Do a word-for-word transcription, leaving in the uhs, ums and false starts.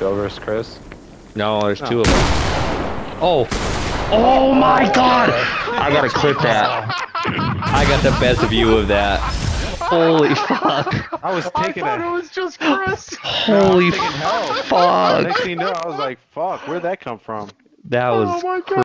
Bill versus Chris? No, there's No. two of them. Oh. Oh my god! I gotta clip that. I got the best view of that. Holy fuck. I was taking I thought a... it was just Chris. Holy taking help. fuck. Next thing you know, I was like, fuck, where'd that come from? That was Oh my god.